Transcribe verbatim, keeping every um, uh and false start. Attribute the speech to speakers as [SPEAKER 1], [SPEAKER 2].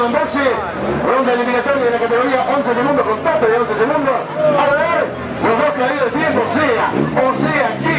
[SPEAKER 1] en boxe, ronda eliminatoria de la categoría once segundos con tope de once segundos. A ver, los dos caídos de tiempo, o sea, o sea,